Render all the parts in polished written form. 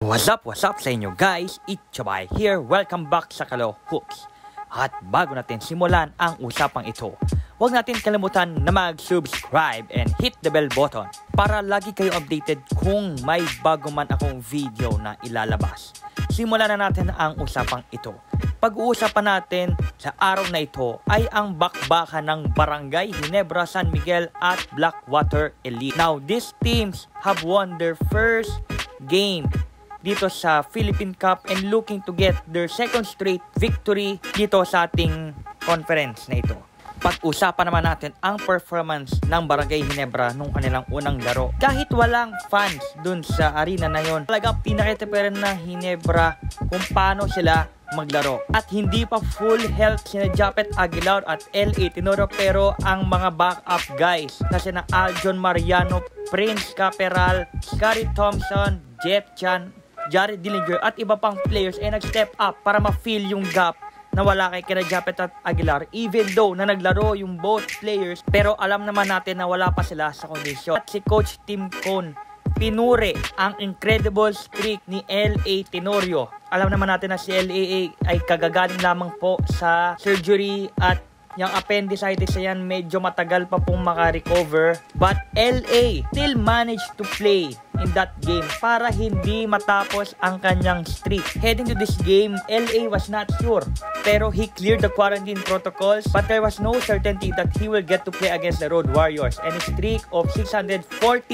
What's up sa inyo guys? It's Chabay here. Welcome back sa Kalo Hooks. At bago natin simulan ang usapang ito, huwag natin kalimutan na mag-subscribe and hit the bell button para lagi kayo updated kung may bago man akong video na ilalabas. Simulan na natin ang usapang ito. Pag-uusapan natin sa araw na ito ay ang bakbakan ng Barangay Ginebra San Miguel at Blackwater Elite. Now, these teams have won their first game dito sa Philippine Cup and looking to get their second straight victory dito sa ating conference na ito. Pag-usapan naman natin ang performance ng Barangay Ginebra nung kanilang unang laro. Kahit walang fans dun sa arena na yon, talagang pinakita pa rin ng Ginebra kung paano sila maglaro. At hindi pa full health sina Japet Aguilar at L.A. Tenorio, pero ang mga backup guys na sina Aljon Mariano, Prince Caperal, Scary Thompson, Jeff Chan, Jared Dillinger at iba pang players ay nag-step up para ma-fill yung gap na wala kay kina Japet at Aguilar, even though na naglaro yung both players, pero alam naman natin na wala pa sila sa kondisyon. At si Coach Tim Cone pinuri ang incredible streak ni L.A. Tenorio. Alam naman natin na si L.A. ay kagagaling lamang po sa surgery at yung appendicitis yan medyo matagal pa pong makarecover, but LA still managed to play in that game para hindi matapos ang kanyang streak. Heading to this game, LA was not sure, pero he cleared the quarantine protocols, but there was no certainty that he will get to play against the Road Warriors, and his streak of 641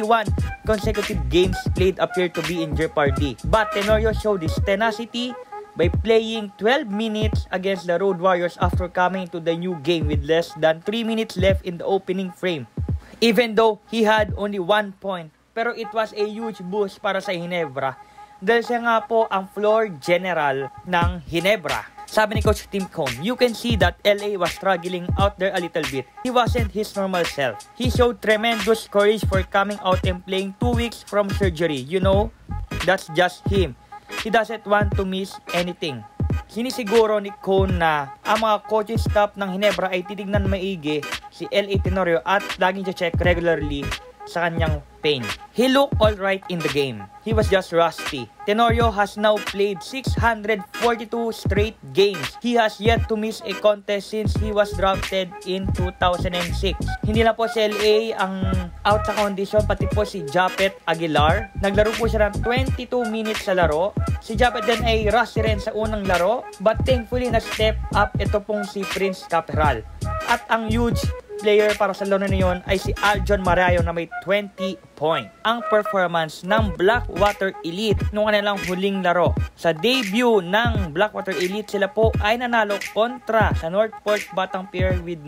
consecutive games played appeared to be in jeopardy. But Tenorio showed his tenacity by playing 12 minutes against the Road Warriors after coming to the new game with less than 3 minutes left in the opening frame. Even though he had only 1 point, pero it was a huge boost para sa Ginebra dahil siya nga po ang floor general ng Ginebra. Sabi ni Coach Tim Cone, you can see that LA was struggling out there a little bit. He wasn't his normal self. He showed tremendous courage for coming out and playing 2 weeks from surgery. You know, that's just him. He doesn't want to miss anything. Sinisiguro ni Cone na ang mga coaching staff ng Ginebra ay titignan maigi si L.A. Tenorio at laging check regularly sa kanyang pain. He looked alright in the game. He was just rusty. Tenorio has now played 642 straight games. He has yet to miss a contest since he was drafted in 2006. Hindi na po si LA ang out sa condition, pati po si Japet Aguilar. Naglaro po siya ng 22 minutes sa laro. Si Japet din ay rusty rin sa unang laro, but thankfully na-step up ito pong si Prince Caperal. At ang huge player para sa laro na yun ay si Aljon Mariano na may 20 point. Ang performance ng Blackwater Elite nung kanilang huling laro. Sa debut ng Blackwater Elite, sila po ay nanalo kontra sa Northport Batang Pier with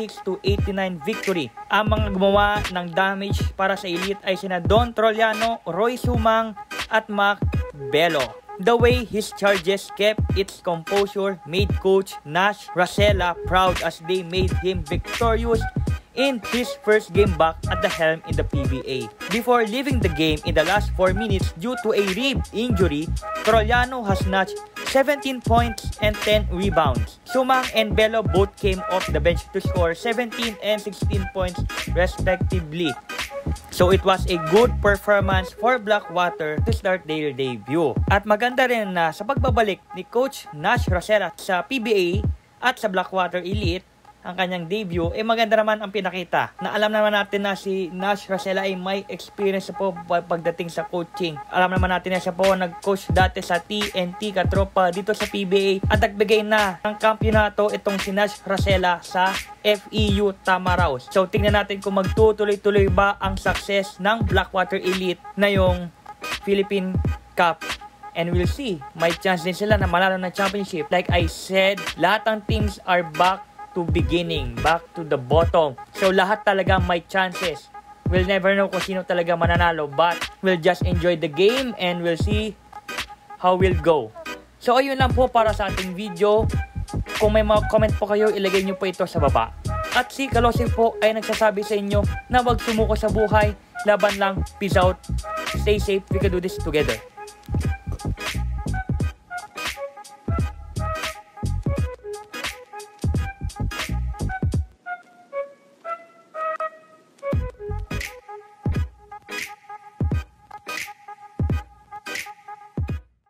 96-89 victory. Ang mga gumawa ng damage para sa Elite ay sina Don Troliano, Roy Sumang at Mac Bello. The way his charges kept its composure made Coach Nash Racela proud as they made him victorious in his first game back at the helm in the PBA. Before leaving the game in the last 4 minutes due to a rib injury, Troliano has notched 17 points and 10 rebounds. Sumang and Bello both came off the bench to score 17 and 16 points respectively. So it was a good performance for Blackwater to start their debut. At maganda rin na sa pagbabalik ni Coach Nash Racela sa PBA at sa Blackwater Elite, ang kanyang debut, maganda naman ang pinakita. Na alam naman natin na si Nash Racela ay may experience po pagdating sa coaching. Alam naman natin na siya po nag-coach dati sa TNT Katropa dito sa PBA at nagbigay na ng kampyonato itong si Nash Racela sa FEU Tamaraos. So tingnan natin kung magtutuloy-tuloy ba ang success ng Blackwater Elite na yung Philippine Cup. And we'll see, may chance din sila na manalo ng championship. Like I said, lahat ng teams are back to beginning, back to the bottom. So lahat talaga may chances. We'll never know kung sino talaga mananalo, but we'll just enjoy the game and we'll see how we'll go. So ayun lang po para sa ating video. Kung may mga comment po kayo, ilagay nyo po ito sa baba. At si Kalosing po ay nagsasabi sa inyo na wag sumuko sa buhay, laban lang, peace out, stay safe, we can do this together.